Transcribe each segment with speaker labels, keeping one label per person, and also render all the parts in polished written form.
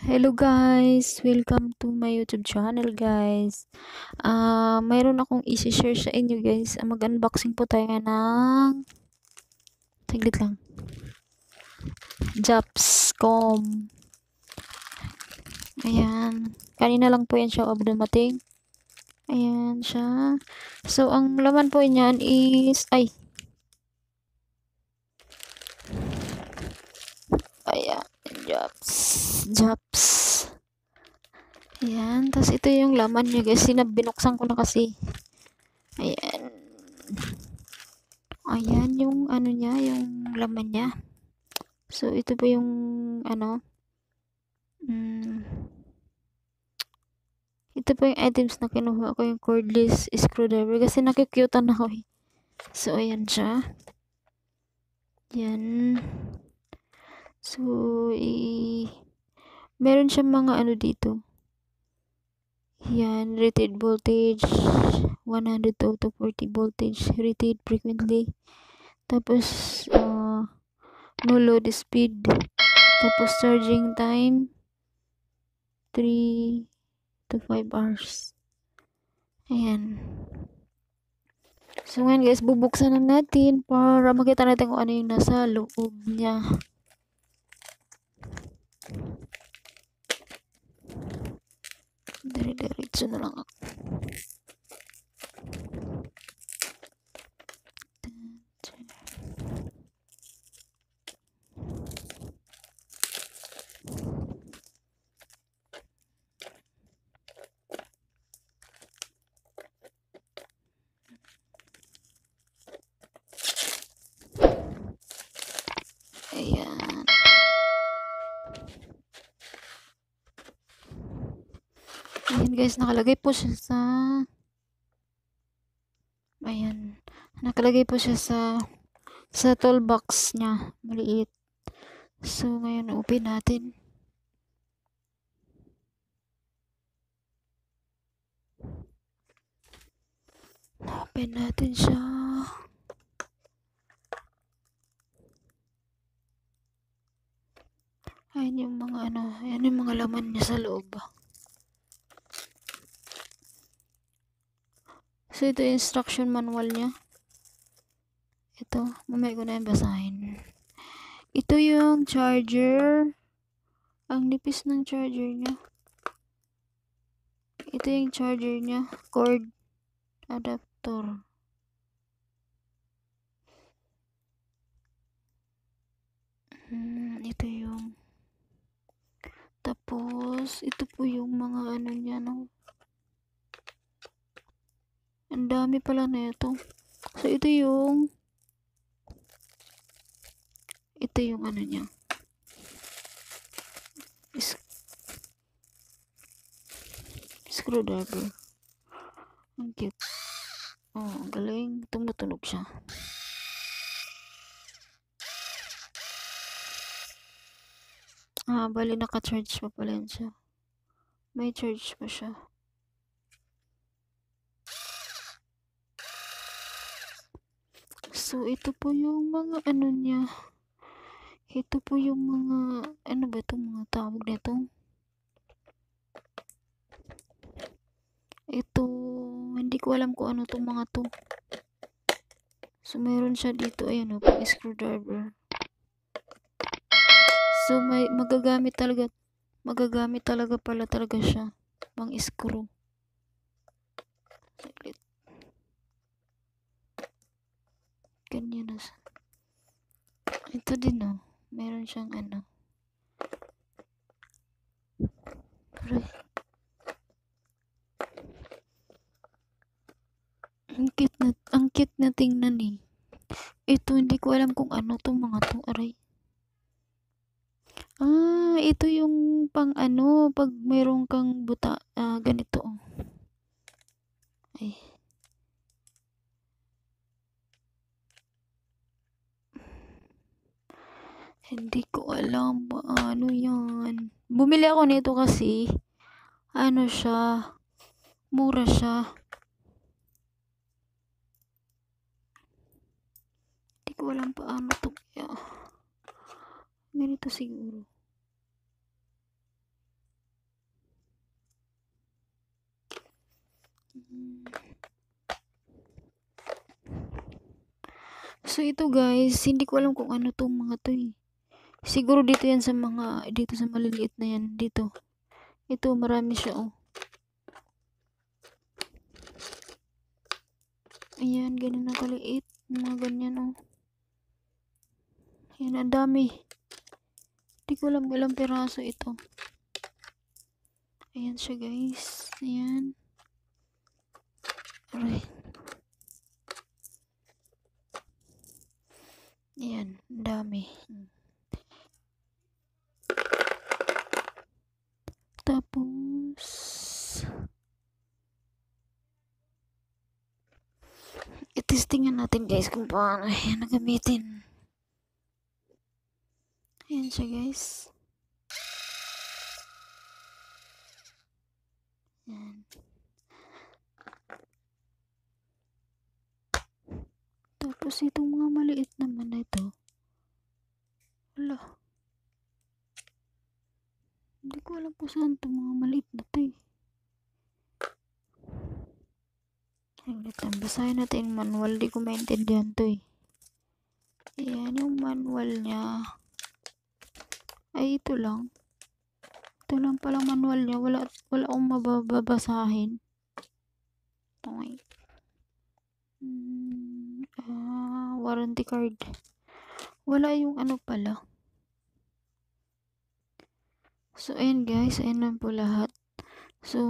Speaker 1: Hello guys! Welcome to my YouTube channel guys. Mayroon akong i-share sa inyo guys. Mag-unboxing po tayo ng saglit lang. Japscom. Ayan. Kanina lang po yan siya dumating. Ayan siya. So, ang laman po niyan is ayan. Japs. Ayan. Tapos ito yung laman niya guys. Binuksan ko na kasi. Ayan. Ayan yung ano niya, yung laman niya. So, ito po yung ito po yung items na kinuha ko, yung cordless screwdriver kasi nakikyutan ako eh. So, ayan siya. Yan. So, meron siyang mga ano dito. Yan, rated voltage, 100 to 40 voltage, rated frequently. Tapos, no load speed. Tapos, charging time, 3 to 5 hours. Ayan. So, ngayon guys, bubuksan na natin para makita natin kung ano yung nasa loob niya. Dire-diretso na lang ako. Ayan. Ayan guys, nakalagay po siya sa ayan. Nakalagay po siya sa toolbox niya. Maliit. So, ngayon open natin. Open natin siya. Ayan yung mga ayan yung mga laman niya sa loob. So, ito yung instruction manual niya. Ito, mamaya ko na yung basahin. Ito yung charger. Ang nipis ng charger niya. Ito yung charger niya. Cord adapter. Ito yung tapos, ito po yung mga ano niya, no? Ang dami pala na ito. So, ito yung ano niya. Screwdriver. Ang cute. Oh, ang galing. Tumutunog siya. Bali naka-charge pa pala yan siya. May charge pa siya. So, ito po yung mga ano niya. Ito po yung mga, ano ba itong mga tawag nito? Ito, hindi ko alam kung ano itong mga to. So, meron siya dito, ayan o, pang screwdriver. So, magagamit talaga pala talaga siya. Pang screw. Saglit. Ganyan na siya. Ito din o, meron siyang ano. Aray. Ang cute na tingnan eh. Ito, hindi ko alam kung ano tong mga to. Aray. Ito yung pang ano, pag mayroon kang buta, ganito. Ay. Hindi ko alam ano yan. Bumili ako nito kasi, ano siya, mura siya. Hindi ko alam paano to kaya. Ganito siguro. So, ito guys, hindi ko alam kung ano tong mga to eh. Siguro dito yan sa dito sa maliliit na yan, dito. Ito, marami siya oh. Ayan, ganyan na kaliit. Mga ganyan oh. Ayan, ang dami. Hindi ko alam ilang piraso ito. Ayan siya guys. Ayan. Aray. Ayan, ang dami. Tapos, itestingan natin guys kung paano yan nagamitin. Ayan siya guys. Ayan. Tapos itong mga maliit naman na ito. Wala. Hindi ko alam kung saan itong mga maliit na ito eh. Basahin natin yung manual. Di ko maintindihan to eh. Ayan yung manual niya. Ay, ito lang. Ito lang palang manual niya. Wala akong mababasahin. Okay. Warranty card. Wala yung ano pala. So, ayan guys. Ayan lang po lahat. So,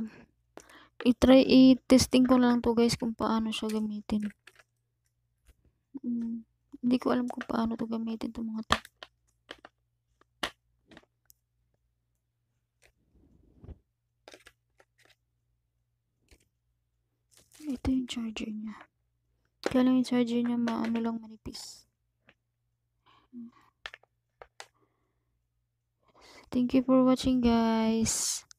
Speaker 1: i-testing ko lang to guys kung paano siya gamitin. Hindi ko alam kung paano to gamitin to mga to. Ito yung charger niya. Kaya lang yung charger niya maano lang manipis. Thank you for watching guys.